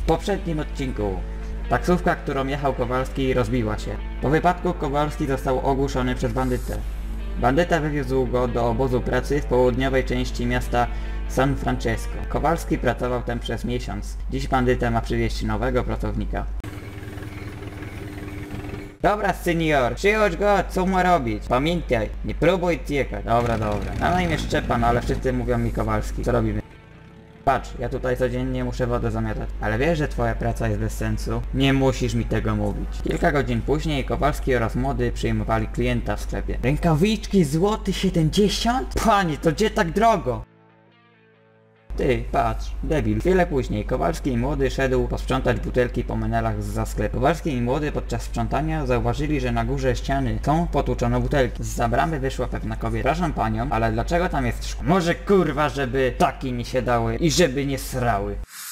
W poprzednim odcinku taksówka, którą jechał Kowalski, rozbiła się. Po wypadku Kowalski został ogłuszony przez bandytę. Bandyta wywiózł go do obozu pracy w południowej części miasta San Francisco. Kowalski pracował tam przez miesiąc. Dziś bandyta ma przywieźć nowego pracownika. Dobra, senior, przychodź go, co ma robić? Pamiętaj, nie próbuj uciekać. Dobra. Mam na imię Szczepan, ale wszyscy mówią mi Kowalski. Co robimy? Patrz, ja tutaj codziennie muszę wodę zamiatać. Ale wiesz, że twoja praca jest bez sensu? Nie musisz mi tego mówić. Kilka godzin później Kowalski oraz młody przyjmowali klienta w sklepie. Rękawiczki złoty 70? Panie, to gdzie tak drogo? Ty, patrz, debil. Chwilę później Kowalski i młody szedł posprzątać butelki po menelach za sklepu. Kowalski i młody podczas sprzątania zauważyli, że na górze ściany są potłuczone butelki. Zza bramy wyszła pewna kobieta. Przepraszam panią, ale dlaczego tam jest szkło? Może kurwa, żeby taki nie siadały i żeby nie srały.